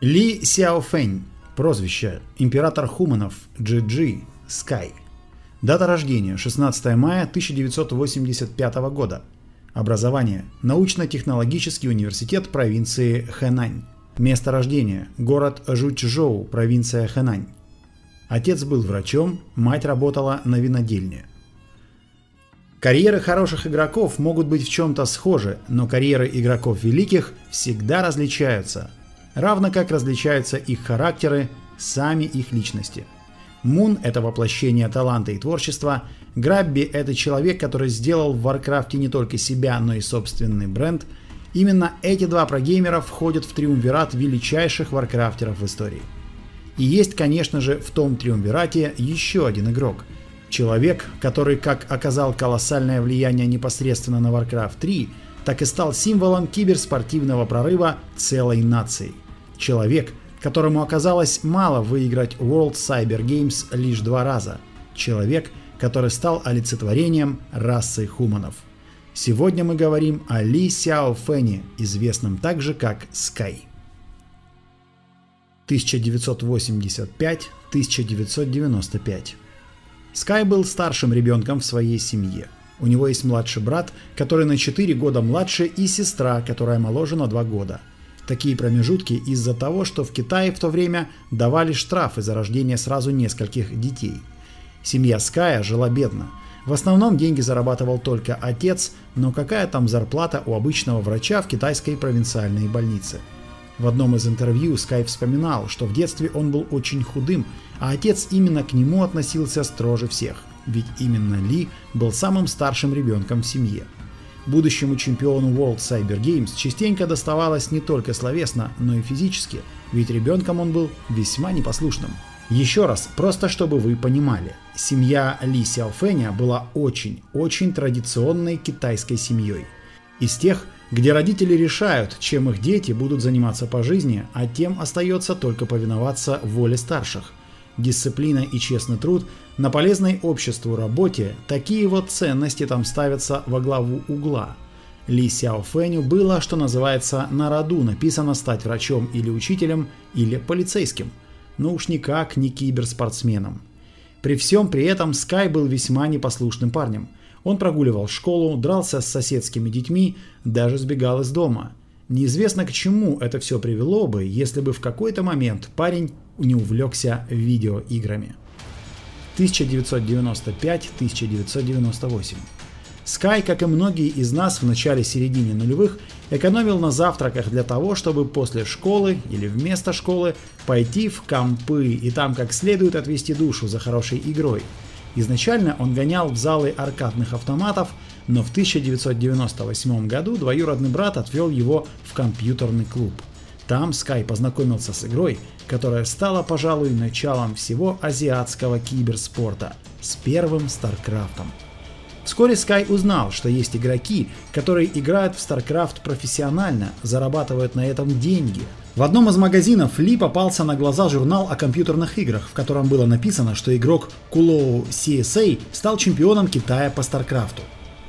Ли Сяофэнь, прозвище император Хуманов, GG, Sky. Дата рождения 16 мая 1985 года. Образование – научно-технологический университет провинции Хэнань. Место рождения – город Жучжоу, провинция Хэнань. Отец был врачом, мать работала на винодельне. Карьеры хороших игроков могут быть в чем-то схожи, но карьеры игроков великих всегда различаются, равно как различаются их характеры, сами их личности. Мун – это воплощение таланта и творчества, Грабби – это человек, который сделал в Варкрафте не только себя, но и собственный бренд. Именно эти два прогеймера входят в триумвират величайших варкрафтеров в истории. И есть, конечно же, в том триумвирате еще один игрок. Человек, который как оказал колоссальное влияние непосредственно на Warcraft 3, так и стал символом киберспортивного прорыва целой нации. Человек, которому оказалось мало выиграть World Cyber Games лишь 2 раза. Человек, который стал олицетворением расы хуманов. Сегодня мы говорим о Ли Сяофэне, известном также как Sky. 1985-1995. Sky был старшим ребенком в своей семье. У него есть младший брат, который на 4 года младше, и сестра, которая моложе на 2 года. Такие промежутки из-за того, что в Китае в то время давали штрафы за рождение сразу нескольких детей. Семья Ская жила бедно. В основном деньги зарабатывал только отец, но какая там зарплата у обычного врача в китайской провинциальной больнице? В одном из интервью Скай вспоминал, что в детстве он был очень худым, а отец именно к нему относился строже всех, ведь именно Ли был самым старшим ребенком в семье. Будущему чемпиону World Cyber Games частенько доставалось не только словесно, но и физически, ведь ребенком он был весьма непослушным. Еще раз, просто чтобы вы понимали, семья Ли Сяофэня была очень традиционной китайской семьей. Из тех, где родители решают, чем их дети будут заниматься по жизни, а тем остается только повиноваться воле старших. Дисциплина и честный труд на полезной обществу работе, такие вот ценности там ставятся во главу угла. Ли Сяофэню было, что называется, на роду написано стать врачом или учителем, или полицейским. Но уж никак не киберспортсменом. При всем при этом Скай был весьма непослушным парнем. Он прогуливал школу, дрался с соседскими детьми, даже сбегал из дома. Неизвестно к чему это все привело бы, если бы в какой-то момент парень не увлекся видеоиграми. 1995-1998. Скай, как и многие из нас в начале-середине нулевых, экономил на завтраках для того, чтобы после школы или вместо школы пойти в компы и там как следует отвести душу за хорошей игрой. Изначально он гонял в залы аркадных автоматов, но в 1998 году двоюродный брат отвел его в компьютерный клуб. Там Скай познакомился с игрой, которая стала, пожалуй, началом всего азиатского киберспорта, с первым StarCraft'ом. Вскоре Скай узнал, что есть игроки, которые играют в StarCraft профессионально, зарабатывают на этом деньги. В одном из магазинов Ли попался на глаза журнал о компьютерных играх, в котором было написано, что игрок Кулоу CSA стал чемпионом Китая по StarCraft'у.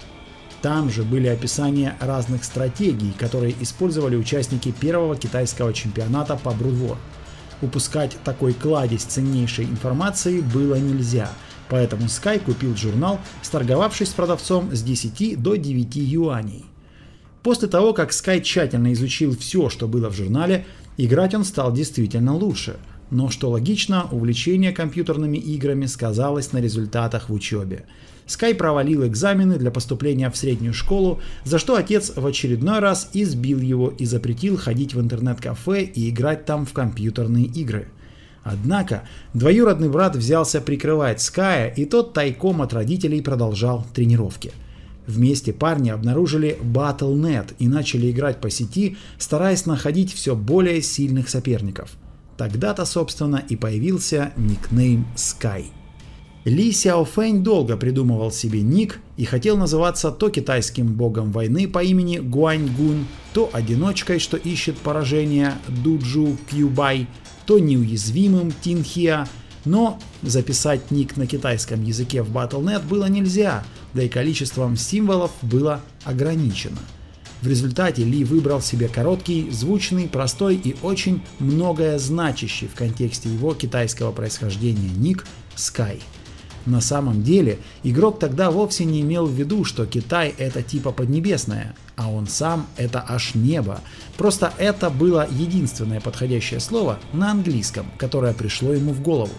Там же были описания разных стратегий, которые использовали участники первого китайского чемпионата по Brood War. Упускать такой кладезь ценнейшей информации было нельзя, поэтому Скай купил журнал, сторговавшись с продавцом с 10 до 9 юаней. После того, как Скай тщательно изучил все, что было в журнале, играть он стал действительно лучше. Но, что логично, увлечение компьютерными играми сказалось на результатах в учебе. Скай провалил экзамены для поступления в среднюю школу, за что отец в очередной раз избил его и запретил ходить в интернет-кафе и играть там в компьютерные игры. Однако двоюродный брат взялся прикрывать Ская, и тот тайком от родителей продолжал тренировки. Вместе парни обнаружили Battle.net и начали играть по сети, стараясь находить все более сильных соперников. Тогда-то, собственно, и появился никнейм Sky. Ли Сяофэнь долго придумывал себе ник и хотел называться то китайским богом войны по имени Гуаньгун, то одиночкой, что ищет поражение Дуджу Кьюбай, то неуязвимым Тинхиа, но записать ник на китайском языке в Battle.net было нельзя, да и количеством символов было ограничено. В результате Ли выбрал себе короткий, звучный, простой и очень многое значащий в контексте его китайского происхождения ник Sky. На самом деле, игрок тогда вовсе не имел в виду, что Китай это типа Поднебесное, а он сам это аж небо. Просто это было единственное подходящее слово на английском, которое пришло ему в голову.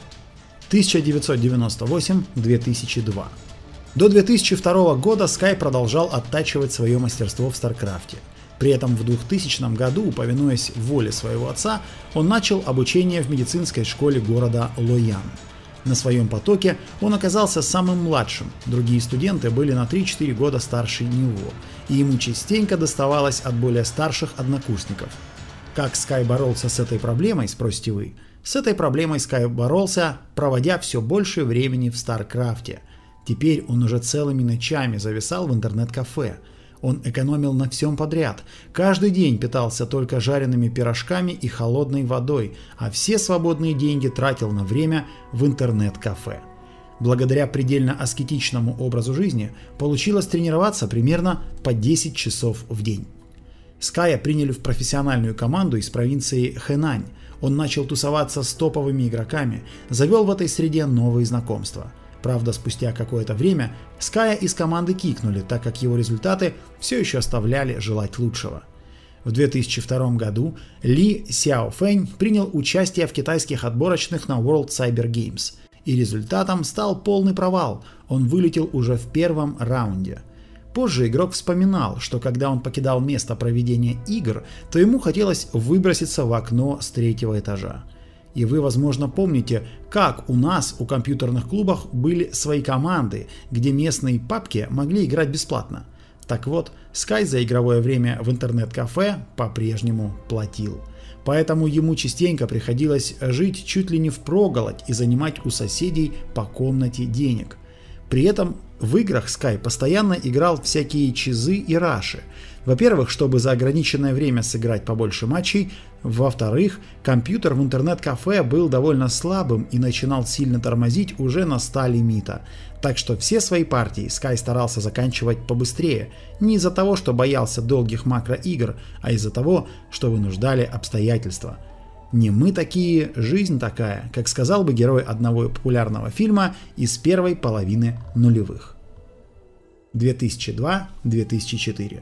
1998-2002. До 2002 года Sky продолжал оттачивать свое мастерство в StarCraft. При этом в 2000 году, повинуясь воле своего отца, он начал обучение в медицинской школе города Лоян. На своем потоке он оказался самым младшим, другие студенты были на 3-4 года старше него, и ему частенько доставалось от более старших однокурсников. Как Sky боролся с этой проблемой, спросите вы? С этой проблемой Sky боролся, проводя все больше времени в StarCraft. Теперь он уже целыми ночами зависал в интернет-кафе. Он экономил на всем подряд. Каждый день питался только жареными пирожками и холодной водой, а все свободные деньги тратил на время в интернет-кафе. Благодаря предельно аскетичному образу жизни получилось тренироваться примерно по 10 часов в день. Ская приняли в профессиональную команду из провинции Хэнань. Он начал тусоваться с топовыми игроками, завел в этой среде новые знакомства. Правда, спустя какое-то время Ская из команды кикнули, так как его результаты все еще оставляли желать лучшего. В 2002 году Ли Сяофэнь принял участие в китайских отборочных на World Cyber Games, и результатом стал полный провал, он вылетел уже в первом раунде. Позже игрок вспоминал, что когда он покидал место проведения игр, то ему хотелось выброситься в окно с 3-го этажа. И вы, возможно, помните, как у нас у компьютерных клубах были свои команды, где местные папки могли играть бесплатно. Так вот, Sky за игровое время в интернет-кафе по-прежнему платил. Поэтому ему частенько приходилось жить чуть ли не впроголодь и занимать у соседей по комнате денег. При этом в играх Sky постоянно играл всякие чизы и раши. Во-первых, чтобы за ограниченное время сыграть побольше матчей. Во-вторых, компьютер в интернет-кафе был довольно слабым и начинал сильно тормозить уже на 100 лимита. Так что все свои партии Sky старался заканчивать побыстрее. Не из-за того, что боялся долгих макроигр, а из-за того, что вынуждали обстоятельства. Не мы такие, жизнь такая, как сказал бы герой одного популярного фильма из первой половины нулевых. 2002-2004.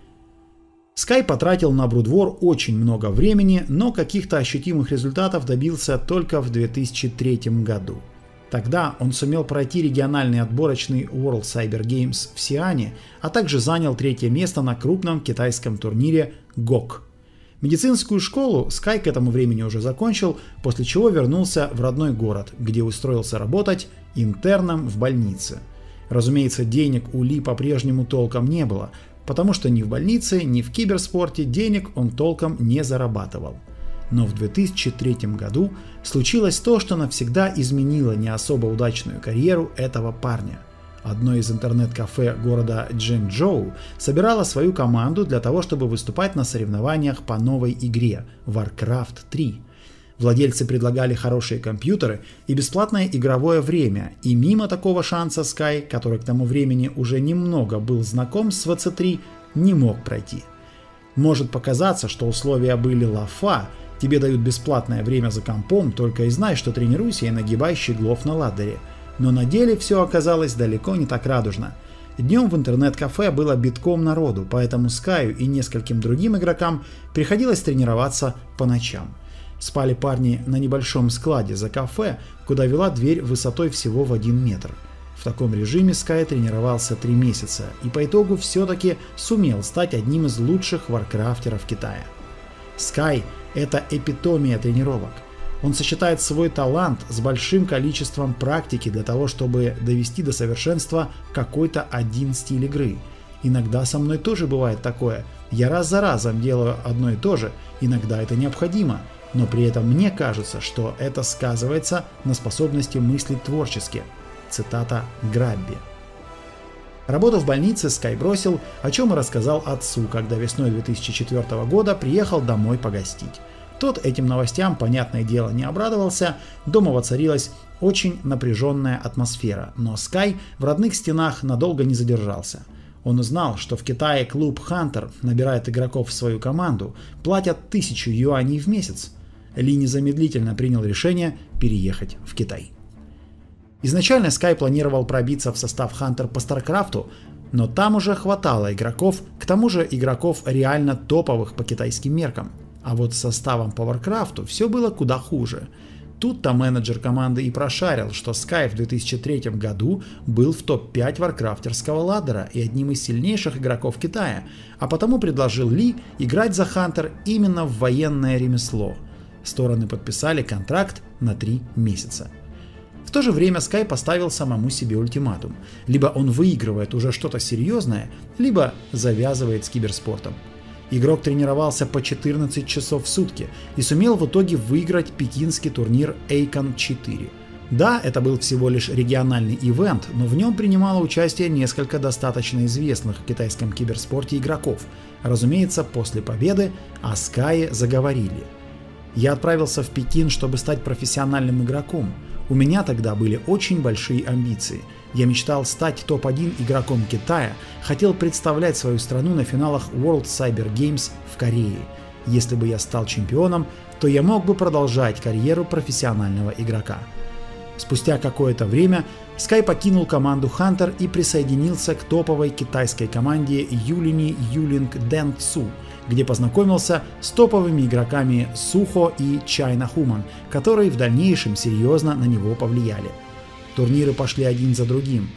Sky потратил на Brood War очень много времени, но каких-то ощутимых результатов добился только в 2003 году. Тогда он сумел пройти региональный отборочный World Cyber Games в Сиане, а также занял 3-е место на крупном китайском турнире GOG. Медицинскую школу Sky к этому времени уже закончил, после чего вернулся в родной город, где устроился работать интерном в больнице. Разумеется, денег у Ли по-прежнему толком не было, потому что ни в больнице, ни в киберспорте денег он толком не зарабатывал. Но в 2003 году случилось то, что навсегда изменило не особо удачную карьеру этого парня. Одно из интернет-кафе города Чжэнчжоу собирало свою команду для того, чтобы выступать на соревнованиях по новой игре Warcraft 3. Владельцы предлагали хорошие компьютеры и бесплатное игровое время, и мимо такого шанса Sky, который к тому времени уже немного был знаком с VC3, не мог пройти. Может показаться, что условия были лафа, тебе дают бесплатное время за компом, только и знай, что тренируйся и нагибай щеглов на ладере. Но на деле все оказалось далеко не так радужно. Днем в интернет-кафе было битком народу, поэтому Скаю и нескольким другим игрокам приходилось тренироваться по ночам. Спали парни на небольшом складе за кафе, куда вела дверь высотой всего в 1 метр. В таком режиме Sky тренировался 3 месяца и по итогу все-таки сумел стать одним из лучших варкрафтеров Китая. Sky – это эпитомия тренировок. Он сочетает свой талант с большим количеством практики для того, чтобы довести до совершенства какой-то один стиль игры. Иногда со мной тоже бывает такое. Я раз за разом делаю одно и то же, иногда это необходимо. Но при этом мне кажется, что это сказывается на способности мыслить творчески. Цитата Грабби. Работу в больнице Sky бросил, о чем и рассказал отцу, когда весной 2004 года приехал домой погостить. Тот этим новостям, понятное дело, не обрадовался, дома воцарилась очень напряженная атмосфера, но Sky в родных стенах надолго не задержался. Он узнал, что в Китае клуб Hunter набирает игроков в свою команду, платят 1000 юаней в месяц. Ли незамедлительно принял решение переехать в Китай. Изначально Sky планировал пробиться в состав Hunter по StarCraft, но там уже хватало игроков, к тому же игроков реально топовых по китайским меркам. А вот с составом по Warcraft все было куда хуже. Тут-то менеджер команды и прошарил, что Sky в 2003 году был в топ-5 варкрафтерского ладдера и одним из сильнейших игроков Китая, а потому предложил Ли играть за Hunter именно в военное ремесло. Стороны подписали контракт на 3 месяца. В то же время Sky поставил самому себе ультиматум. Либо он выигрывает уже что-то серьезное, либо завязывает с киберспортом. Игрок тренировался по 14 часов в сутки и сумел в итоге выиграть пекинский турнир Aikon 4. Да, это был всего лишь региональный ивент, но в нем принимало участие несколько достаточно известных в китайском киберспорте игроков. Разумеется, после победы о Sky заговорили. Я отправился в Пекин, чтобы стать профессиональным игроком. У меня тогда были очень большие амбиции. Я мечтал стать топ-1 игроком Китая, хотел представлять свою страну на финалах World Cyber Games в Корее. Если бы я стал чемпионом, то я мог бы продолжать карьеру профессионального игрока. Спустя какое-то время Sky покинул команду Hunter и присоединился к топовой китайской команде Yulin Yuling Dentsu, где познакомился с топовыми игроками Сухо и China Human, которые в дальнейшем серьезно на него повлияли. Турниры пошли один за другим.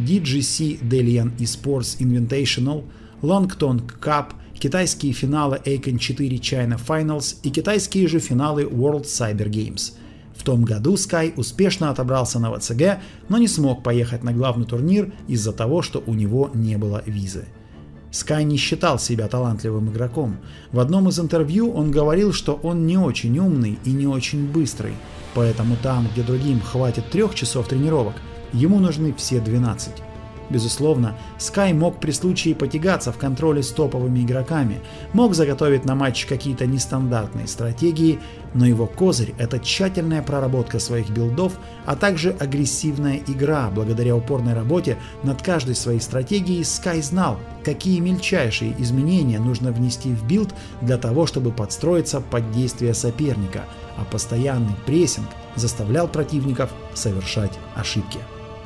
DGC Dalian Esports Invitational, Longtong Cup, китайские финалы Aikon 4 China Finals и китайские же финалы World Cyber Games. В том году Sky успешно отобрался на ВЦГ, но не смог поехать на главный турнир из-за того, что у него не было визы. Sky не считал себя талантливым игроком. В одном из интервью он говорил, что он не очень умный и не очень быстрый, поэтому там, где другим хватит 3 часов тренировок, ему нужны все 12. Безусловно, Sky мог при случае потягаться в контроле с топовыми игроками, мог заготовить на матч какие-то нестандартные стратегии, но его козырь – это тщательная проработка своих билдов, а также агрессивная игра. Благодаря упорной работе над каждой своей стратегией Sky знал, какие мельчайшие изменения нужно внести в билд для того, чтобы подстроиться под действия соперника, а постоянный прессинг заставлял противников совершать ошибки.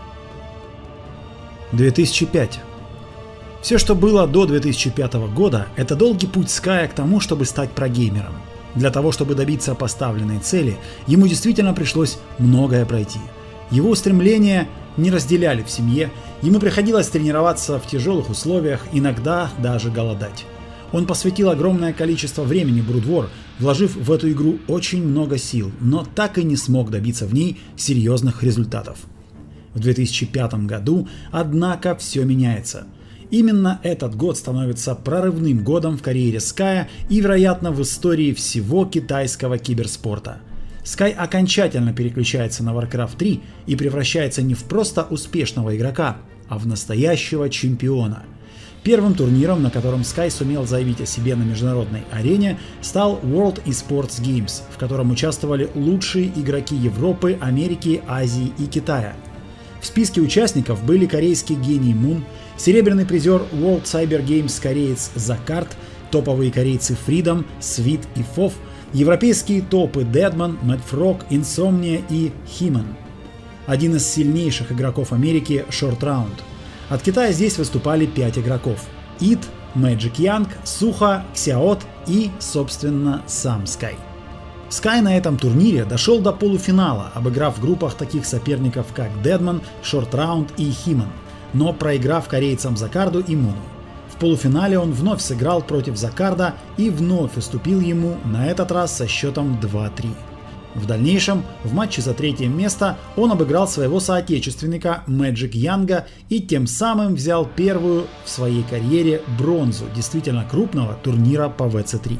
2005. Все, что было до 2005 года, это долгий путь Sky к тому, чтобы стать прогеймером. Для того, чтобы добиться поставленной цели, ему действительно пришлось многое пройти. Его устремления не разделяли в семье, ему приходилось тренироваться в тяжелых условиях, иногда даже голодать. Он посвятил огромное количество времени Brood War, вложив в эту игру очень много сил, но так и не смог добиться в ней серьезных результатов. В 2005 году, однако, все меняется. Именно этот год становится прорывным годом в карьере Sky и, вероятно, в истории всего китайского киберспорта. Sky окончательно переключается на Warcraft 3 и превращается не в просто успешного игрока, а в настоящего чемпиона. Первым турниром, на котором Sky сумел заявить о себе на международной арене, стал World Esports Games, в котором участвовали лучшие игроки Европы, Америки, Азии и Китая. В списке участников были корейский гений Мун, серебряный призер World Cyber Games кореец Закарт, топовые корейцы Freedom, Свит и Фов, европейские топы Deadman, Mad Frog, Insomnia и He-Man. Один из сильнейших игроков Америки Short Round. От Китая здесь выступали 5 игроков: Ит, Magic Young, Сухо, Xiaot и, собственно, сам Sky. Sky на этом турнире дошел до полуфинала, обыграв в группах таких соперников, как Deadman, Short Round и He-Man, но проиграв корейцам Закарду и Муну. В полуфинале он вновь сыграл против Закарда и вновь уступил ему, на этот раз со счетом 2-3. В дальнейшем, в матче за 3-е место, он обыграл своего соотечественника Magic Young и тем самым взял первую в своей карьере бронзу действительно крупного турнира по WC3.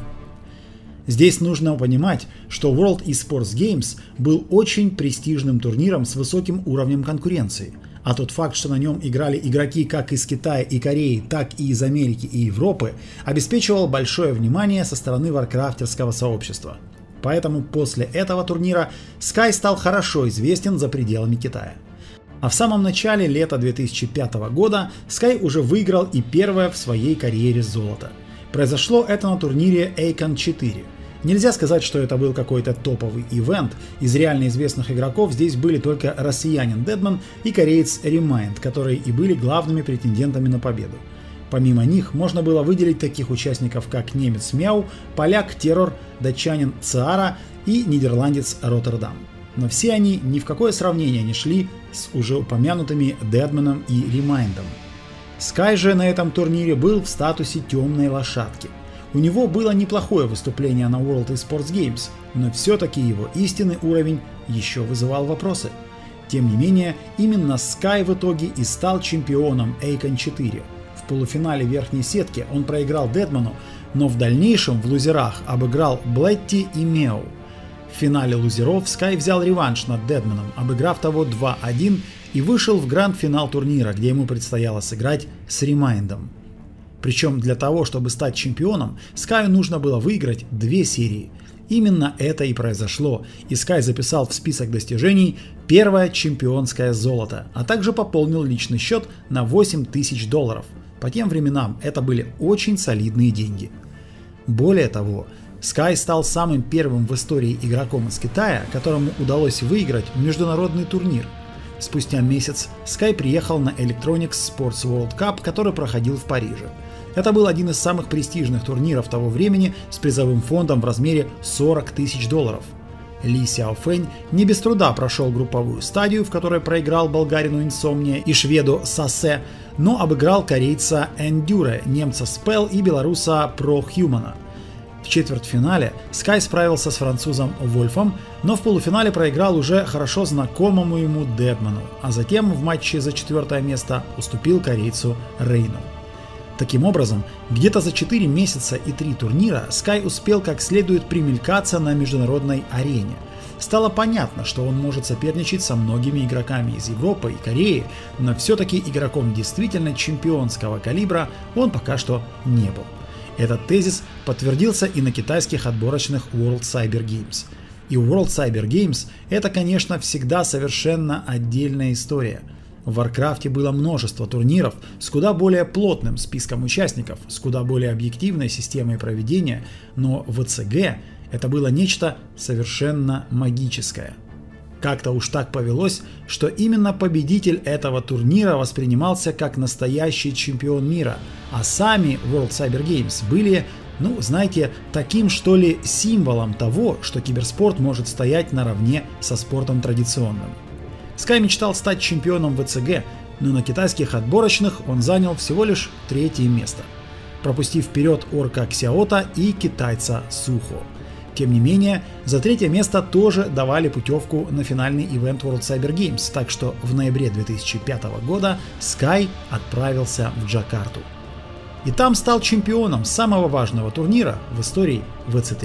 Здесь нужно понимать, что World Esports Games был очень престижным турниром с высоким уровнем конкуренции, а тот факт, что на нем играли игроки как из Китая и Кореи, так и из Америки и Европы, обеспечивал большое внимание со стороны варкрафтерского сообщества. Поэтому после этого турнира Sky стал хорошо известен за пределами Китая. А в самом начале лета 2005 года Sky уже выиграл и первое в своей карьере золото. Произошло это на турнире Aikon 4. Нельзя сказать, что это был какой-то топовый ивент. Из реально известных игроков здесь были только россиянин Дедман и кореец Remind, которые и были главными претендентами на победу. Помимо них можно было выделить таких участников, как немец Мяу, поляк Террор, датчанин Циара и нидерландец Роттердам. Но все они ни в какое сравнение не шли с уже упомянутыми Дедманом и Ремайндом. Sky же на этом турнире был в статусе темной лошадки. У него было неплохое выступление на World eSports Games, но все-таки его истинный уровень еще вызывал вопросы. Тем не менее, именно Sky в итоге и стал чемпионом Aikon 4. В полуфинале верхней сетки он проиграл Дедману, но в дальнейшем в лузерах обыграл Блетти и Мяу. В финале лузеров Sky взял реванш над Дедманом, обыграв того 2-1 и вышел в гранд-финал турнира, где ему предстояло сыграть с Ремайндом. Причем для того, чтобы стать чемпионом, Sky нужно было выиграть 2 серии. Именно это и произошло, и Sky записал в список достижений первое чемпионское золото, а также пополнил личный счет на $8000. По тем временам это были очень солидные деньги. Более того, Sky стал самым первым в истории игроком из Китая, которому удалось выиграть международный турнир. Спустя месяц Sky приехал на Electronics Sports World Cup, который проходил в Париже. Это был один из самых престижных турниров того времени с призовым фондом в размере $40 000. Ли Сяофэнь не без труда прошел групповую стадию, в которой проиграл болгарину Insomnia и шведу Сасе, но обыграл корейца Endure, немца Spell и белоруса ProHuman. В четвертьфинале Sky справился с французом Вольфом, но в полуфинале проиграл уже хорошо знакомому ему Дедману, а затем в матче за 4-е место уступил корейцу Рейну. Таким образом, где-то за 4 месяца и 3 турнира Sky успел как следует примелькаться на международной арене. Стало понятно, что он может соперничать со многими игроками из Европы и Кореи, но все-таки игроком действительно чемпионского калибра он пока что не был. Этот тезис подтвердился и на китайских отборочных World Cyber Games. И World Cyber Games это, конечно, всегда совершенно отдельная история. В Warcraft было множество турниров с куда более плотным списком участников, с куда более объективной системой проведения, но в ВЦГ это было нечто совершенно магическое. Как-то уж так повелось, что именно победитель этого турнира воспринимался как настоящий чемпион мира, а сами World Cyber Games были, знаете, таким что ли символом того, что киберспорт может стоять наравне со спортом традиционным. Sky мечтал стать чемпионом ВЦГ, но на китайских отборочных он занял всего лишь 3-е место, пропустив вперед орка Ксяота и китайца Сухо. Тем не менее, за 3-е место тоже давали путевку на финальный ивент World Cyber Games, так что в ноябре 2005 года Sky отправился в Джакарту. И там стал чемпионом самого важного турнира в истории ВЦ3.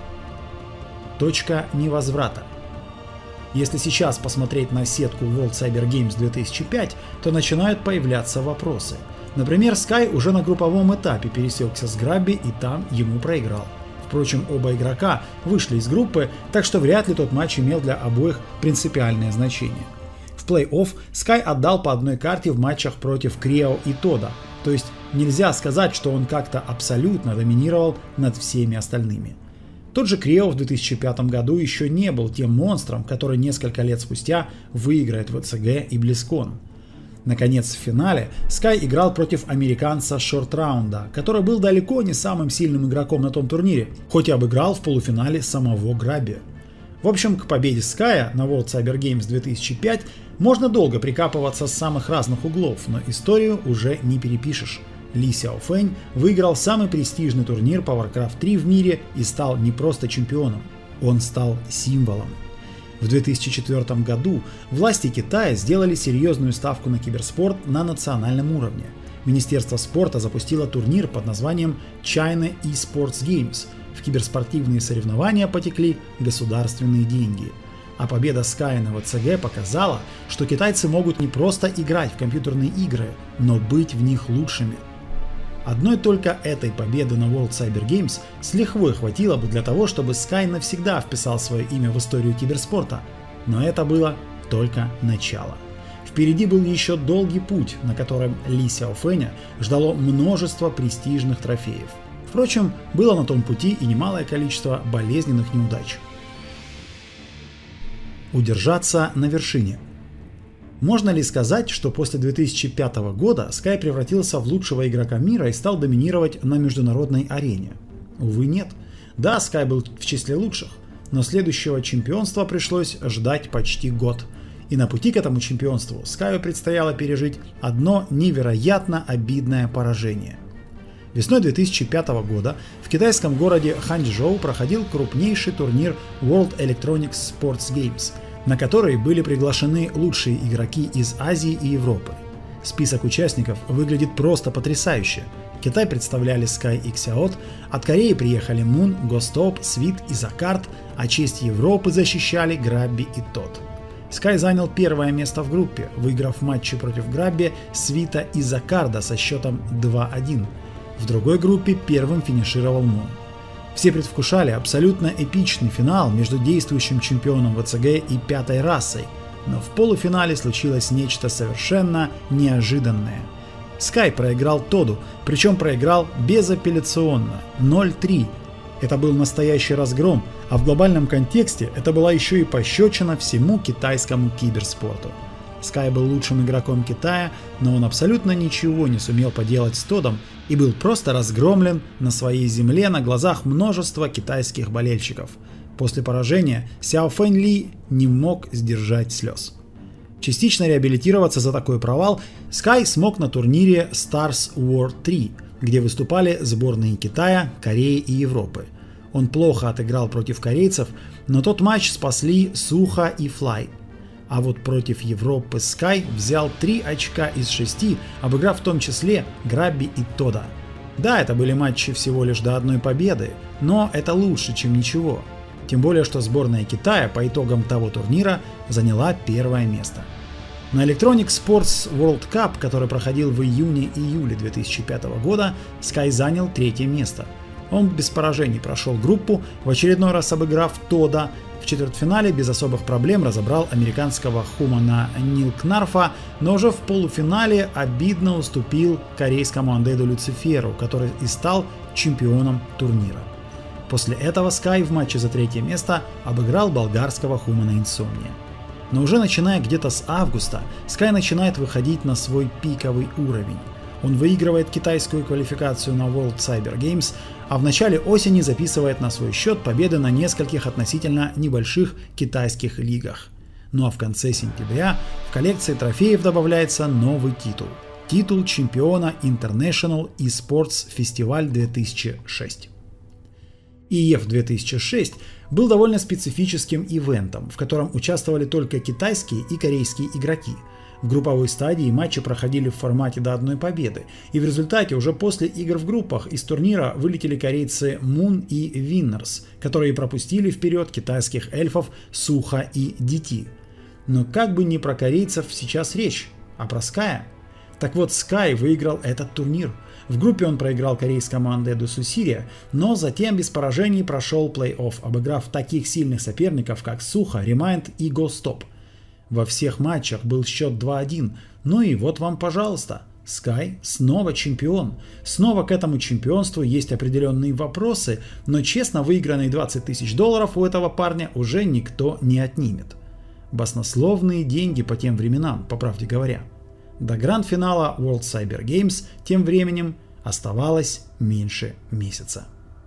Точка невозврата. Если сейчас посмотреть на сетку World Cyber Games 2005, то начинают появляться вопросы. Например, Sky уже на групповом этапе пересекся с Грабби и там ему проиграл. Впрочем, оба игрока вышли из группы, так что вряд ли тот матч имел для обоих принципиальное значение. В плей-офф Sky отдал по одной карте в матчах против Крио и Тода, то есть нельзя сказать, что он как-то абсолютно доминировал над всеми остальными. Тот же Крио в 2005 году еще не был тем монстром, который несколько лет спустя выиграет ВЦГ и BlizzCon. Наконец, в финале Sky играл против американца Шорт-раунда, который был далеко не самым сильным игроком на том турнире, хоть и обыграл в полуфинале самого Грабби. В общем, к победе Sky на World Cyber Games 2005 можно долго прикапываться с самых разных углов, но историю уже не перепишешь. Ли Сяофэнь выиграл самый престижный турнир по Warcraft 3 в мире и стал не просто чемпионом, он стал символом. В 2004 году власти Китая сделали серьезную ставку на киберспорт на национальном уровне. Министерство спорта запустило турнир под названием China eSports Games. В киберспортивные соревнования потекли государственные деньги. А победа Sky на ВЦГ показала, что китайцы могут не просто играть в компьютерные игры, но быть в них лучшими. Одной только этой победы на World Cyber Games с лихвой хватило бы для того, чтобы Sky навсегда вписал свое имя в историю киберспорта, но это было только начало. Впереди был еще долгий путь, на котором Ли Сяофэня ждало множество престижных трофеев. Впрочем, было на том пути и немалое количество болезненных неудач. Удержаться на вершине. Можно ли сказать, что после 2005 года Sky превратился в лучшего игрока мира и стал доминировать на международной арене? Увы, нет. Да, Sky был в числе лучших, но следующего чемпионства пришлось ждать почти год. И на пути к этому чемпионству Sky предстояло пережить одно невероятно обидное поражение. Весной 2005 года в китайском городе Ханчжоу проходил крупнейший турнир World Electronics Sports Games, на который были приглашены лучшие игроки из Азии и Европы. Список участников выглядит просто потрясающе. Китай представляли Sky и Xiaot, от Кореи приехали Moon, Ghost, Sweet и Zakard, а честь Европы защищали Grabby и Todd. Sky занял первое место в группе, выиграв матчи против Grabby, Sweet и Zakard со счетом 2-1. В другой группе первым финишировал Moon. Все предвкушали абсолютно эпичный финал между действующим чемпионом ВЦГ и пятой расой, но в полуфинале случилось нечто совершенно неожиданное. Sky проиграл Тодду, причем проиграл безапелляционно, 0-3. Это был настоящий разгром, а в глобальном контексте это была еще и пощечина всему китайскому киберспорту. Sky был лучшим игроком Китая, но он абсолютно ничего не сумел поделать с Тоддом и был просто разгромлен на своей земле на глазах множества китайских болельщиков. После поражения Сяофэнь Ли не мог сдержать слез. Частично реабилитироваться за такой провал Sky смог на турнире Stars War 3, где выступали сборные Китая, Кореи и Европы. Он плохо отыграл против корейцев, но тот матч спасли Суха и Fly. А вот против Европы Sky взял 3 очка из 6, обыграв в том числе Grabby и Тодда. Да, это были матчи всего лишь до одной победы, но это лучше, чем ничего. Тем более, что сборная Китая по итогам того турнира заняла первое место. На Electronic Sports World Cup, который проходил в июне-июле 2005 года, Sky занял третье место. Он без поражений прошел группу, в очередной раз обыграв Тодда. В четвертьфинале без особых проблем разобрал американского Хумана Нилкнарфа, но уже в полуфинале обидно уступил корейскому андеду Люциферу, который и стал чемпионом турнира. После этого Sky в матче за третье место обыграл болгарского Хумана Инсомния. Но уже начиная где-то с августа, Sky начинает выходить на свой пиковый уровень. Он выигрывает китайскую квалификацию на World Cyber Games, а в начале осени записывает на свой счет победы на нескольких относительно небольших китайских лигах. Ну а в конце сентября в коллекции трофеев добавляется новый титул. Титул чемпиона International eSports Festival 2006. EF 2006 был довольно специфическим ивентом, в котором участвовали только китайские и корейские игроки. В групповой стадии матчи проходили в формате до одной победы, и в результате уже после игр в группах из турнира вылетели корейцы Moon и Winners, которые пропустили вперед китайских эльфов Суха и DT. Но как бы не про корейцев сейчас речь, а про Sky. Так вот, Sky выиграл этот турнир. В группе он проиграл корейскому андеду Сусирия, но затем без поражений прошел плей-офф, обыграв таких сильных соперников, как Суха, Remind и Ghost. Во всех матчах был счет 2-1, ну и вот вам, пожалуйста, Sky снова чемпион. Снова к этому чемпионству есть определенные вопросы, но честно выигранные $20 000 у этого парня уже никто не отнимет. Баснословные деньги по тем временам, по правде говоря. До гранд-финала World Cyber Games тем временем оставалось меньше месяца.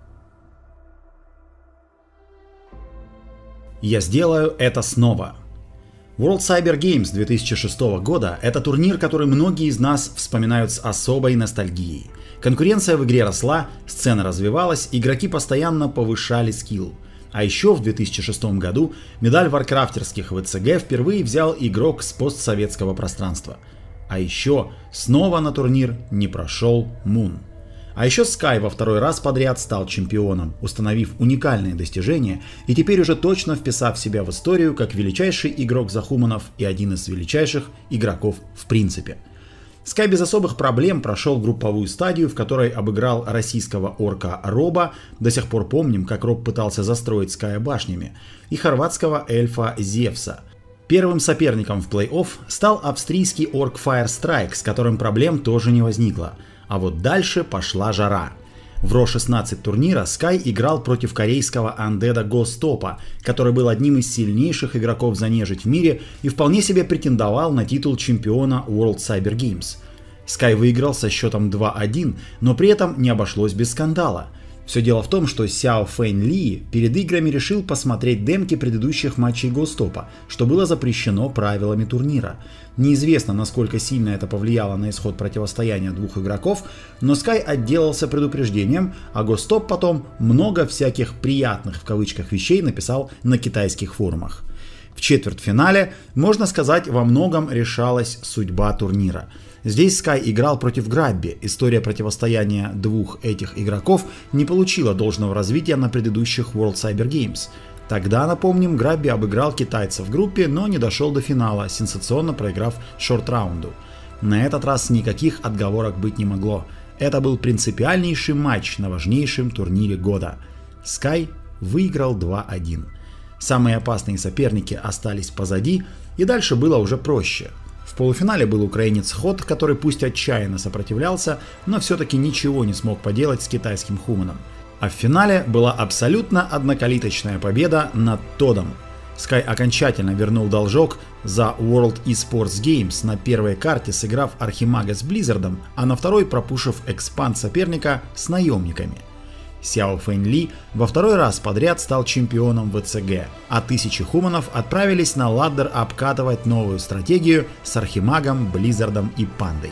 Я сделаю это снова. World Cyber Games 2006 года – это турнир, который многие из нас вспоминают с особой ностальгией. Конкуренция в игре росла, сцена развивалась, игроки постоянно повышали скилл. А еще в 2006 году медаль варкрафтерских ВЦГ впервые взял игрок с постсоветского пространства. А еще снова на турнир не прошел Moon. А еще Sky во второй раз подряд стал чемпионом, установив уникальные достижения и теперь уже точно вписав себя в историю как величайший игрок Захуманов и один из величайших игроков в принципе. Sky без особых проблем прошел групповую стадию, в которой обыграл российского орка Роба, до сих пор помним, как Роб пытался застроить Sky башнями, и хорватского эльфа Зевса. Первым соперником в плей-офф стал австрийский Orc Firestrike, с которым проблем тоже не возникло. А вот дальше пошла жара. В Raw 16 турнира Sky играл против корейского андеда Гостопа, который был одним из сильнейших игроков за нежить в мире и вполне себе претендовал на титул чемпиона World Cyber Games. Sky выиграл со счетом 2-1, но при этом не обошлось без скандала. Все дело в том, что Сяо Фэн Ли перед играми решил посмотреть демки предыдущих матчей Гостопа, что было запрещено правилами турнира. Неизвестно, насколько сильно это повлияло на исход противостояния двух игроков, но Sky отделался предупреждением, а Гостоп потом много всяких «приятных» в кавычках вещей написал на китайских форумах. В четвертьфинале, можно сказать, во многом решалась судьба турнира. Здесь Sky играл против Grabby. История противостояния двух этих игроков не получила должного развития на предыдущих World Cyber Games. Тогда, напомним, Grabby обыграл китайца в группе, но не дошел до финала, сенсационно проиграв шорт-раунду. На этот раз никаких отговорок быть не могло. Это был принципиальнейший матч на важнейшем турнире года. Sky выиграл 2-1. Самые опасные соперники остались позади, и дальше было уже проще. В полуфинале был украинец Ход, который пусть отчаянно сопротивлялся, но все-таки ничего не смог поделать с китайским Хуманом. А в финале была абсолютно однокалиточная победа над Тодом. Sky окончательно вернул должок за World Esports Games на первой карте, сыграв Архимага с Близзардом, а на второй пропушив экспанд соперника с наемниками. Сяо Фэн Ли во второй раз подряд стал чемпионом ВЦГ, а тысячи хуманов отправились на ладдер обкатывать новую стратегию с Архимагом, Близзардом и Пандой.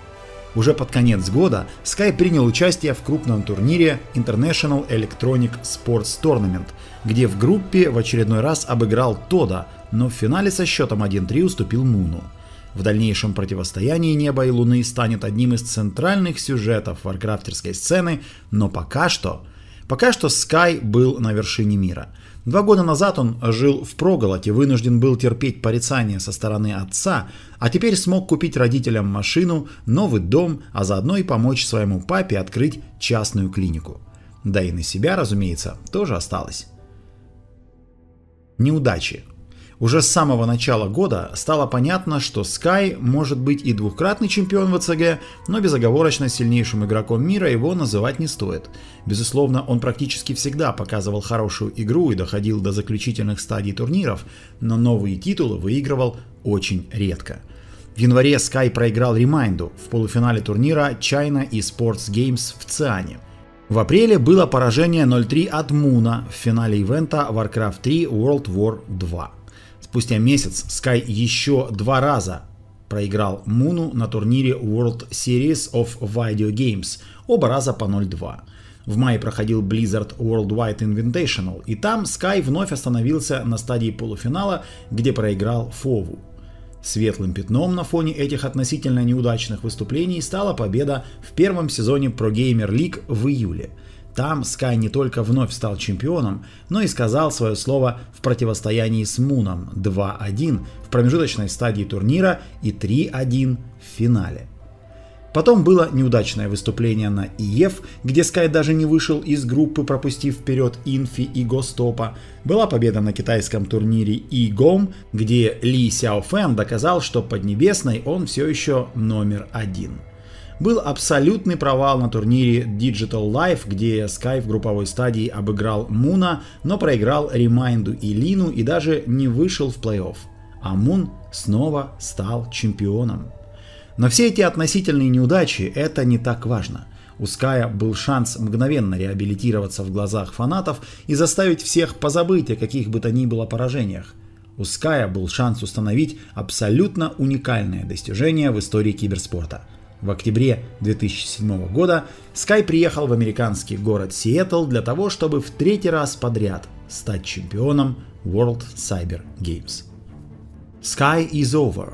Уже под конец года Sky принял участие в крупном турнире International Electronic Sports Tournament, где в группе в очередной раз обыграл Тода, но в финале со счетом 1-3 уступил Муну. В дальнейшем противостояние Неба и Луны станет одним из центральных сюжетов варкрафтерской сцены, но пока что Sky был на вершине мира. 2 года назад он жил впроголодь, вынужден был терпеть порицания со стороны отца, а теперь смог купить родителям машину, новый дом, а заодно и помочь своему папе открыть частную клинику. Да и на себя, разумеется, тоже осталось. Неудачи. Уже с самого начала года стало понятно, что Sky может быть и двукратный чемпион ВЦГ, но безоговорочно сильнейшим игроком мира его называть не стоит. Безусловно, он практически всегда показывал хорошую игру и доходил до заключительных стадий турниров, но новые титулы выигрывал очень редко. В январе Sky проиграл Ремайнду в полуфинале турнира China Esports Games в Циане. В апреле было поражение 0-3 от Муна в финале ивента Warcraft 3 World War 2. Спустя месяц Sky еще 2 раза проиграл Муну на турнире World Series of Video Games, оба раза по 0-2. В мае проходил Blizzard Worldwide Invitational, и там Sky вновь остановился на стадии полуфинала, где проиграл Фову. Светлым пятном на фоне этих относительно неудачных выступлений стала победа в первом сезоне Pro Gamer League в июле. Там Sky не только вновь стал чемпионом, но и сказал свое слово в противостоянии с Муном 2-1 в промежуточной стадии турнира и 3-1 в финале. Потом было неудачное выступление на ИЕФ, где Sky даже не вышел из группы, пропустив вперед Инфи и Гостопа. Была победа на китайском турнире ИГОМ, где Ли Сяофэн доказал, что Поднебесной он все еще номер 1. Был абсолютный провал на турнире Digital Life, где Sky в групповой стадии обыграл Муна, но проиграл Ремайнду и Лину и даже не вышел в плей-офф. А Мун снова стал чемпионом. Но все эти относительные неудачи – это не так важно. У Sky был шанс мгновенно реабилитироваться в глазах фанатов и заставить всех позабыть о каких бы то ни было поражениях. У Sky был шанс установить абсолютно уникальное достижение в истории киберспорта. В октябре 2007 года Sky приехал в американский город Сиэтл для того, чтобы в 3-й раз подряд стать чемпионом World Cyber Games. Sky is over.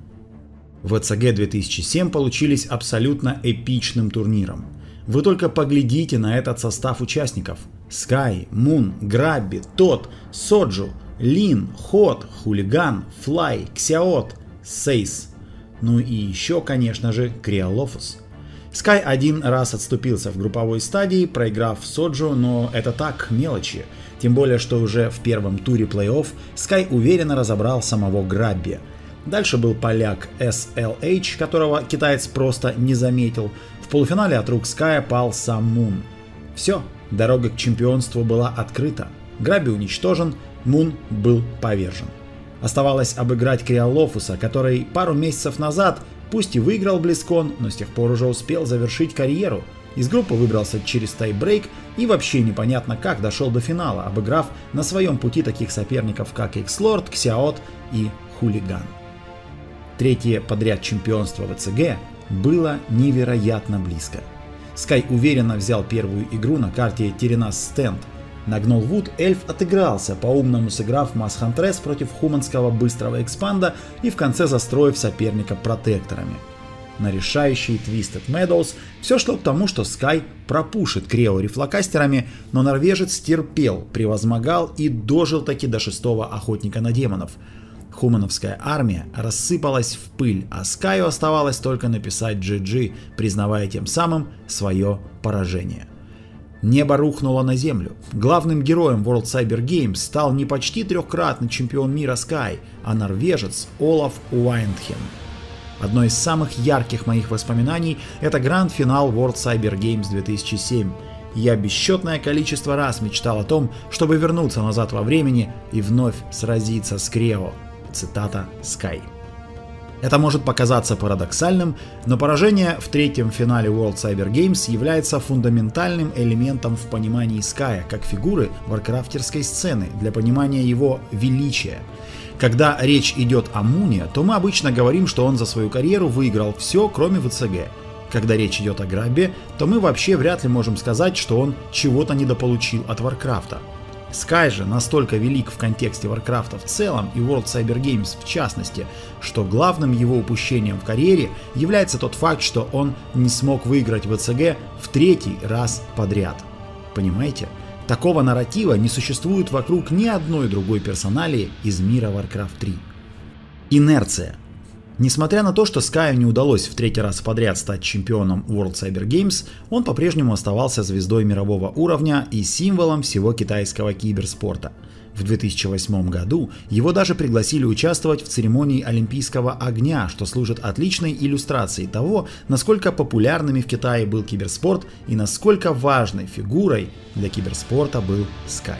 ВЦГ 2007 получились абсолютно эпичным турниром. Вы только поглядите на этот состав участников. Sky, Moon, Grabby, Тод, Соджу, Лин, Ход, Хулиган, Флай, Ксяот, Сейс. Ну и еще, конечно же, Криолофус. Sky 1 раз отступился в групповой стадии, проиграв Соджу, но это так, мелочи. Тем более, что уже в первом туре плей-офф Sky уверенно разобрал самого Грабби. Дальше был поляк SLH, которого китаец просто не заметил. В полуфинале от рук Sky пал сам Мун. Все, дорога к чемпионству была открыта. Грабби уничтожен, Мун был повержен. Оставалось обыграть Криолофуса, который пару месяцев назад, пусть и выиграл BlizzCon, но с тех пор уже успел завершить карьеру. Из группы выбрался через тайбрейк и вообще непонятно как дошел до финала, обыграв на своем пути таких соперников как X-Lord, Ксиаот и Хулиган. Третье подряд чемпионство ВЦГ было невероятно близко. Sky уверенно взял первую игру на карте Теренас Стенд. На Гнолвуд эльф отыгрался, по-умному сыграв Масс Хантресс против хуманского быстрого экспанда и в конце застроив соперника протекторами. На решающий Twisted Meadows все шло к тому, что Sky пропушит Крео рифлокастерами, но норвежец терпел, превозмогал и дожил таки до 6-го охотника на демонов. Хумановская армия рассыпалась в пыль, а Скаю оставалось только написать GG, признавая тем самым свое поражение. Небо рухнуло на землю. Главным героем World Cyber Games стал не почти трехкратный чемпион мира Sky, а норвежец Олаф Уайндхен. Одно из самых ярких моих воспоминаний – это гранд-финал World Cyber Games 2007. Я бесчетное количество раз мечтал о том, чтобы вернуться назад во времени и вновь сразиться с Крео. Цитата Sky. Это может показаться парадоксальным, но поражение в третьем финале World Cyber Games является фундаментальным элементом в понимании Sky как фигуры варкрафтерской сцены для понимания его величия. Когда речь идет о Муне, то мы обычно говорим, что он за свою карьеру выиграл все, кроме ВЦГ. Когда речь идет о Граббе, то мы вообще вряд ли можем сказать, что он чего-то недополучил от Варкрафта. Sky же настолько велик в контексте Варкрафта в целом и World Cyber Games в частности, что главным его упущением в карьере является тот факт, что он не смог выиграть ВЦГ в третий раз подряд. Понимаете? Такого нарратива не существует вокруг ни одной другой персоналии из мира Warcraft 3. Инерция. Несмотря на то, что Скаю не удалось в третий раз подряд стать чемпионом World Cyber Games, он по-прежнему оставался звездой мирового уровня и символом всего китайского киберспорта. В 2008 году его даже пригласили участвовать в церемонии Олимпийского огня, что служит отличной иллюстрацией того, насколько популярными в Китае был киберспорт и насколько важной фигурой для киберспорта был Sky.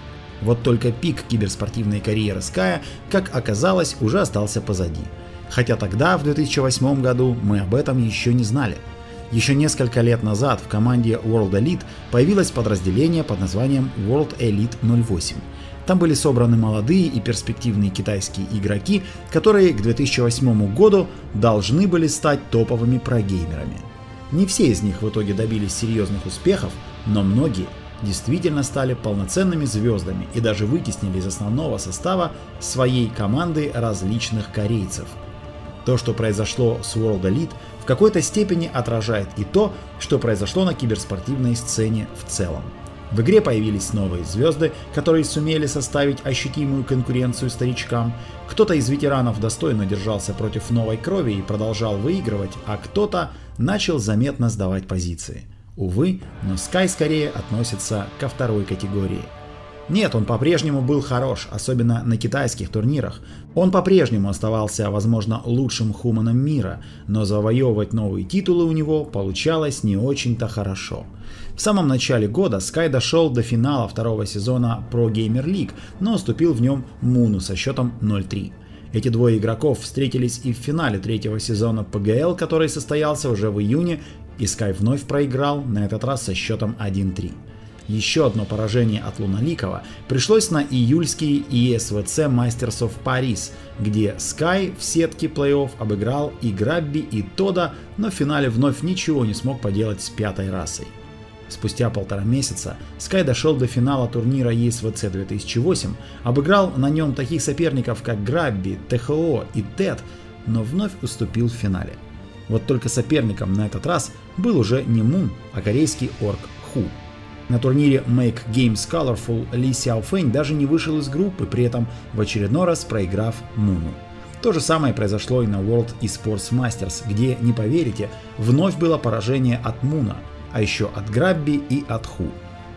Вот только пик киберспортивной карьеры Sky, как оказалось, уже остался позади. Хотя тогда, в 2008 году, мы об этом еще не знали. Еще несколько лет назад в команде World Elite появилось подразделение под названием World Elite 08. Там были собраны молодые и перспективные китайские игроки, которые к 2008 году должны были стать топовыми прогеймерами. Не все из них в итоге добились серьезных успехов, но многие действительно стали полноценными звездами и даже вытеснили из основного состава своей команды различных корейцев. То, что произошло с World Elite, в какой-то степени отражает и то, что произошло на киберспортивной сцене в целом. В игре появились новые звезды, которые сумели составить ощутимую конкуренцию старичкам. Кто-то из ветеранов достойно держался против новой крови и продолжал выигрывать, а кто-то начал заметно сдавать позиции. Увы, но Sky скорее относится ко второй категории. Нет, он по-прежнему был хорош, особенно на китайских турнирах. Он по-прежнему оставался, возможно, лучшим хуманом мира, но завоевывать новые титулы у него получалось не очень-то хорошо. В самом начале года Sky дошел до финала второго сезона Pro Gamer League, но уступил в нем Муну со счетом 0-3. Эти двое игроков встретились и в финале третьего сезона PGL, который состоялся уже в июне, и Sky вновь проиграл, на этот раз со счетом 1-3. Еще одно поражение от Луналикова пришлось на июльский ESVC Masters of Paris, где Sky в сетке плей-офф обыграл и Грабби, и Тода, но в финале вновь ничего не смог поделать с пятой расой. Спустя 1,5 месяца Sky дошел до финала турнира ESVC 2008, обыграл на нем таких соперников как Грабби, ТХО и Тед, но вновь уступил в финале. Вот только соперником на этот раз был уже не Мун, а корейский орк Ху. На турнире Make Games Colorful Ли Сяофэнь даже не вышел из группы, при этом в очередной раз проиграв Муну. То же самое произошло и на World Esports Masters, где, не поверите, вновь было поражение от Муна, а еще от Грабби и от Ху.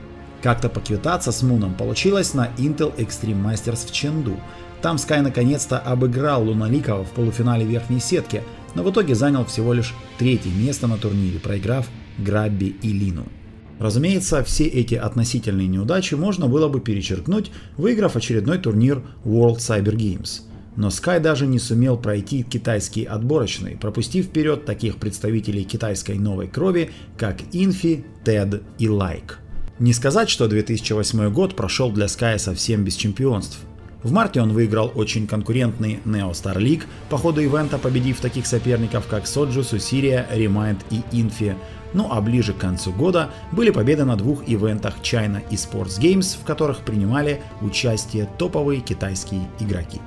Как-то поквитаться с Муном получилось на Intel Extreme Masters в Чэнду. Там Sky наконец-то обыграл Луналикова в полуфинале верхней сетки, но в итоге занял всего лишь 3-е место на турнире, проиграв Грабби и Лину. Разумеется, все эти относительные неудачи можно было бы перечеркнуть, выиграв очередной турнир World Cyber Games. Но Sky даже не сумел пройти китайские отборочные, пропустив вперед таких представителей китайской новой крови, как Инфи, TED и Like. Не сказать, что 2008 год прошел для Sky совсем без чемпионств. В марте он выиграл очень конкурентный Neo Star League по ходу ивента, победив таких соперников как Соджу, Сусирия, Remind и Инфи. Ну а ближе к концу года были победы на 2 ивентах China eSports Games, в которых принимали участие топовые китайские игроки.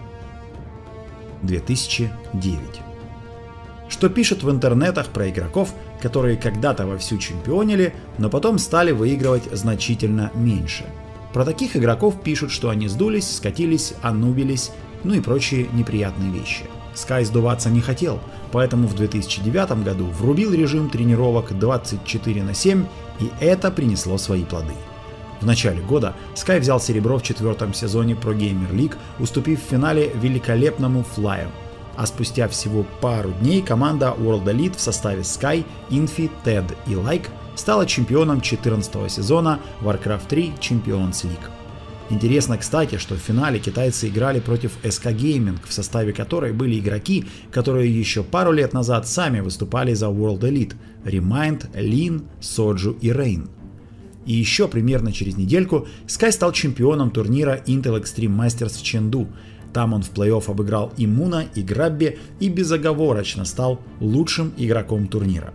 2009. Что пишут в интернетах про игроков, которые когда-то вовсю чемпионили, но потом стали выигрывать значительно меньше. Про таких игроков пишут, что они сдулись, скатились, анубились, ну и прочие неприятные вещи. Sky сдуваться не хотел, поэтому в 2009 году врубил режим тренировок 24/7, и это принесло свои плоды. В начале года Sky взял серебро в 4-м сезоне Pro Gamer League, уступив в финале великолепному Flyu. А спустя всего пару дней команда World Elite в составе Sky, Infi, TED и Like стала чемпионом 14-го сезона Warcraft 3 Champions League. Интересно, кстати, что в финале китайцы играли против SK Gaming, в составе которой были игроки, которые еще пару лет назад сами выступали за World Elite – Remind, Lin, Соджу и Rain. И еще примерно через недельку Sky стал чемпионом турнира Intel Extreme Masters в Чэнду. Там он в плей-офф обыграл и Муна, и Грабби и безоговорочно стал лучшим игроком турнира.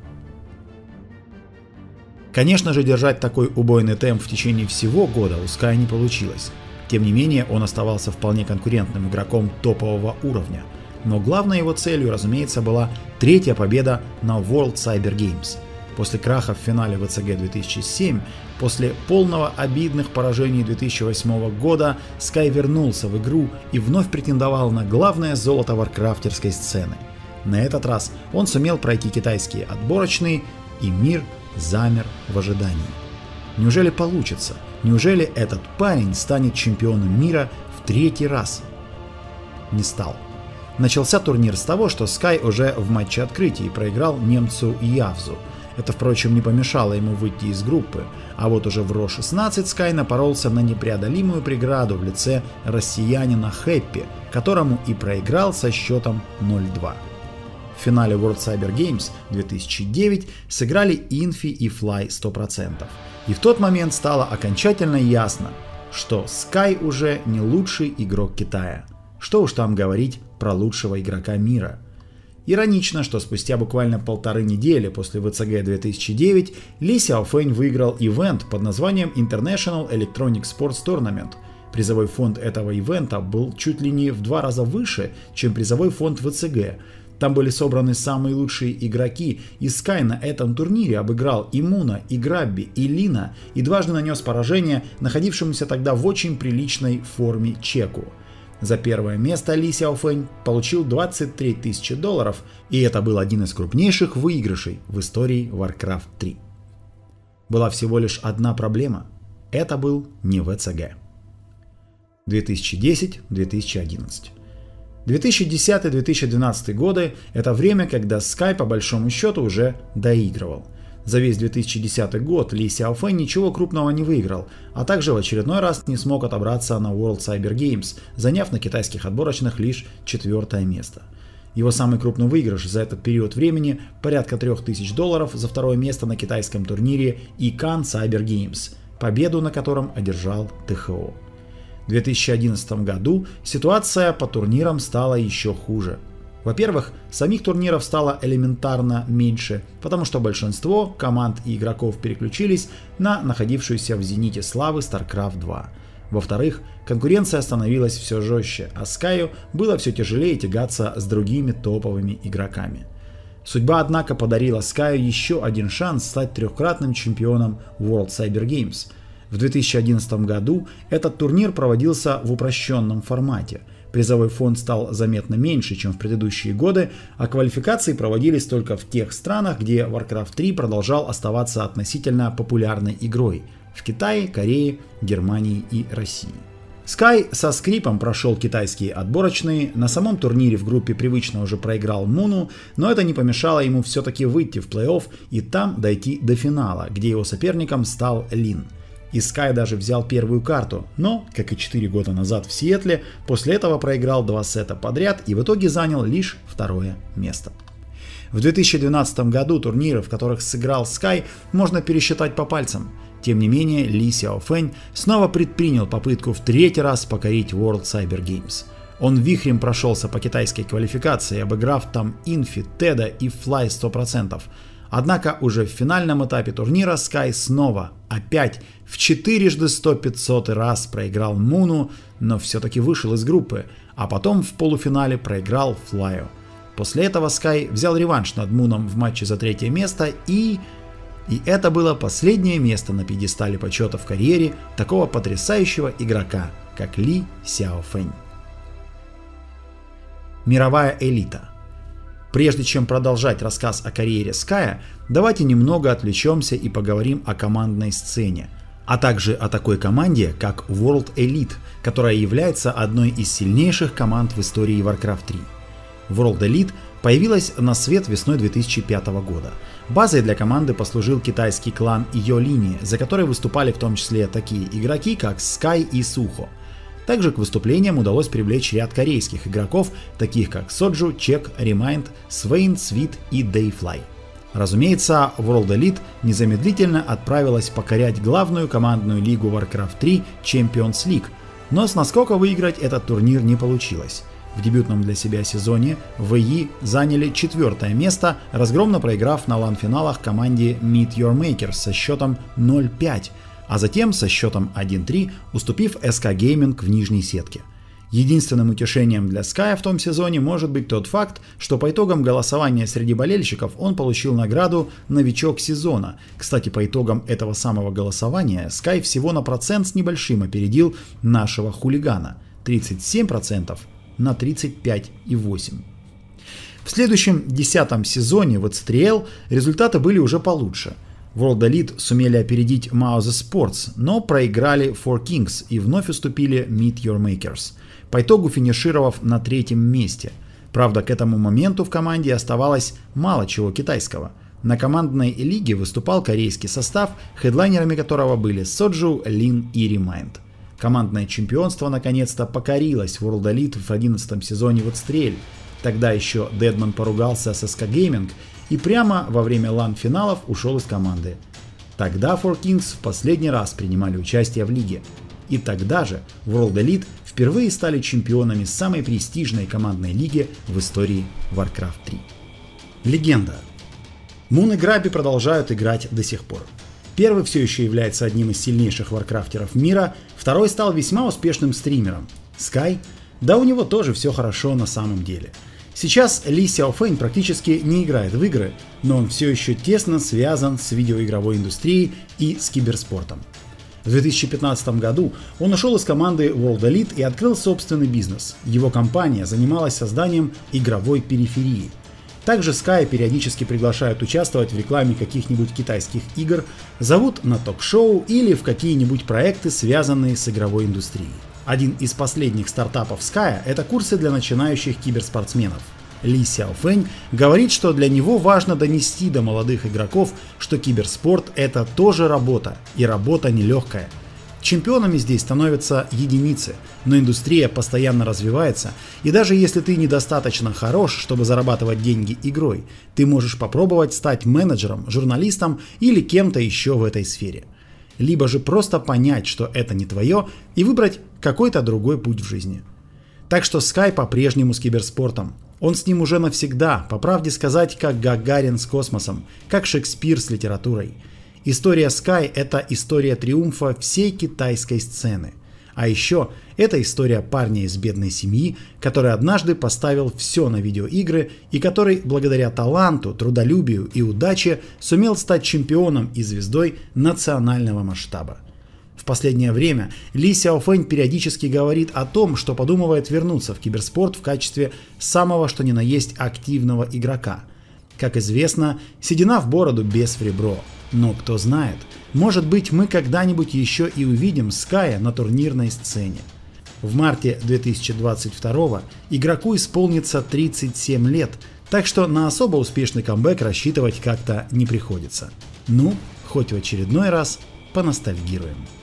Конечно же, держать такой убойный темп в течение всего года у Sky не получилось. Тем не менее, он оставался вполне конкурентным игроком топового уровня. Но главной его целью, разумеется, была 3-я победа на World Cyber Games. После краха в финале ВЦГ 2007, после полного обидных поражений 2008 года, Sky вернулся в игру и вновь претендовал на главное золото варкрафтерской сцены. На этот раз он сумел пройти китайские отборочные, и мир замер в ожидании. Неужели получится? Неужели этот парень станет чемпионом мира в 3-й раз? Не стал. Начался турнир с того, что Sky уже в матче открытия проиграл немцу Явзу. Это, впрочем, не помешало ему выйти из группы, а вот уже в Ро-16 Sky напоролся на непреодолимую преграду в лице россиянина Хэппи, которому и проиграл со счетом 0-2. В финале World Cyber Games 2009 сыграли Инфи и Fly 100%. И в тот момент стало окончательно ясно, что Sky уже не лучший игрок Китая. Что уж там говорить про лучшего игрока мира. Иронично, что спустя буквально 1,5 недели после ВЦГ 2009 Ли Сяофэнь выиграл ивент под названием International Electronic Sports Tournament. Призовой фонд этого ивента был чуть ли не в 2 раза выше, чем призовой фонд ВЦГ. Там были собраны самые лучшие игроки, и Sky на этом турнире обыграл и Муна, и Грабби, и Лина, и дважды нанес поражение находившемуся тогда в очень приличной форме Чеку. За первое место Ли Сяофэнь получил $23 000, и это был один из крупнейших выигрышей в истории Warcraft 3. Была всего лишь одна проблема – это был не ВЦГ. 2010-2011. 2010-2012 годы – это время, когда Sky по большому счету уже доигрывал. За весь 2010 год Ли Сяофэнь ничего крупного не выиграл, а также в очередной раз не смог отобраться на World Cyber Games, заняв на китайских отборочных лишь 4-е место. Его самый крупный выигрыш за этот период времени – порядка $3000 за 2-е место на китайском турнире Icon Cyber Games, победу на котором одержал ТХО. В 2011 году ситуация по турнирам стала еще хуже. Во-первых, самих турниров стало элементарно меньше, потому что большинство команд и игроков переключились на находившуюся в зените славы StarCraft 2. Во-вторых, конкуренция становилась все жестче, а Sky'у было все тяжелее тягаться с другими топовыми игроками. Судьба, однако, подарила Sky'у еще один шанс стать 3-кратным чемпионом World Cyber Games. В 2011 году этот турнир проводился в упрощенном формате. Призовой фонд стал заметно меньше, чем в предыдущие годы, а квалификации проводились только в тех странах, где Warcraft 3 продолжал оставаться относительно популярной игрой. в Китае, Корее, Германии и России. Sky со скрипом прошел китайские отборочные, на самом турнире в группе привычно уже проиграл Муну, но это не помешало ему все-таки выйти в плей-офф и там дойти до финала, где его соперником стал Лин. И Sky даже взял первую карту, но, как и 4 года назад в Сиэтле, после этого проиграл 2 сета подряд и в итоге занял лишь 2-е место. В 2012 году турниры, в которых сыграл Sky, можно пересчитать по пальцам. Тем не менее, Ли Сяофэнь снова предпринял попытку в 3-й раз покорить World Cyber Games. Он вихрем прошелся по китайской квалификации, обыграв там Инфи, Теда и Fly 100%. Однако уже в финальном этапе турнира Sky снова, опять, в 400 раз проиграл Муну, но все-таки вышел из группы, а потом в полуфинале проиграл Флаю. После этого Sky взял реванш над Муном в матче за 3-е место и это было последнее место на пьедестале почета в карьере такого потрясающего игрока, как Ли Сяофэнь. Мировая элита. Прежде чем продолжать рассказ о карьере Sky, давайте немного отвлечемся и поговорим о командной сцене, а также о такой команде, как World Elite, которая является одной из сильнейших команд в истории Warcraft 3. World Elite появилась на свет весной 2005 года. Базой для команды послужил китайский клан Йолини, за который выступали в том числе такие игроки, как Sky и Сухо. Также к выступлениям удалось привлечь ряд корейских игроков, таких как Соджу, Чек, Ремайнд, Свейн, Свит и Дейфлай. Разумеется, World Elite незамедлительно отправилась покорять главную командную лигу Warcraft 3 Champions League, но с наскока выиграть этот турнир не получилось. В дебютном для себя сезоне ВИ заняли 4-е место, разгромно проиграв на лан-финалах команде Meet Your Makers со счетом 0-5, а затем со счетом 1-3, уступив SK Gaming в нижней сетке. Единственным утешением для Sky в том сезоне может быть тот факт, что по итогам голосования среди болельщиков он получил награду «Новичок сезона». Кстати, по итогам этого самого голосования Sky всего на процент с небольшим опередил нашего хулигана – 37% на 35,8%. В следующем 10-м сезоне в ECTRL результаты были уже получше. World Elite сумели опередить Mao The Sports, но проиграли Four Kings и вновь уступили Meet Your Makers, по итогу финишировав на 3-м месте. Правда, к этому моменту в команде оставалось мало чего китайского. На командной лиге выступал корейский состав, хедлайнерами которого были Соджу, Лин и Ремайнд. Командное чемпионство наконец-то покорилось World Elite в 11-м сезоне в ECTRL. Тогда еще Дедман поругался с SK Gaming и прямо во время лан-финалов ушел из команды. Тогда Four Kings в последний раз принимали участие в лиге. И тогда же World Elite впервые стали чемпионами самой престижной командной лиги в истории Warcraft 3. Легенда. Мун и Граби продолжают играть до сих пор. Первый все еще является одним из сильнейших варкрафтеров мира, второй стал весьма успешным стримером. Sky? Да у него тоже все хорошо на самом деле. Сейчас Ли Сяофэнь практически не играет в игры, но он все еще тесно связан с видеоигровой индустрией и с киберспортом. В 2015 году он ушел из команды World Elite и открыл собственный бизнес. Его компания занималась созданием игровой периферии. Также Sky периодически приглашают участвовать в рекламе каких-нибудь китайских игр, зовут на ток-шоу или в какие-нибудь проекты, связанные с игровой индустрией. Один из последних стартапов Sky – это курсы для начинающих киберспортсменов. Ли Сяофэнь говорит, что для него важно донести до молодых игроков, что киберспорт – это тоже работа, и работа нелегкая. Чемпионами здесь становятся единицы, но индустрия постоянно развивается, и даже если ты недостаточно хорош, чтобы зарабатывать деньги игрой, ты можешь попробовать стать менеджером, журналистом или кем-то еще в этой сфере. Либо же просто понять, что это не твое, и выбрать какой-то другой путь в жизни. Так что Sky по-прежнему с киберспортом. Он с ним уже навсегда, по правде сказать, как Гагарин с космосом, как Шекспир с литературой. История Sky – это история триумфа всей китайской сцены. А еще это история парня из бедной семьи, который однажды поставил все на видеоигры и который благодаря таланту, трудолюбию и удаче сумел стать чемпионом и звездой национального масштаба. В последнее время Ли Сяофэнь периодически говорит о том, что подумывает вернуться в киберспорт в качестве самого что ни на есть активного игрока. Как известно, седина в бороду без в ребро. Но кто знает, Может быть, мы когда-нибудь еще и увидим Ская на турнирной сцене. В марте 2022 игроку исполнится 37 лет, так что на особо успешный камбэк рассчитывать как-то не приходится. Ну, хоть в очередной раз поностальгируем.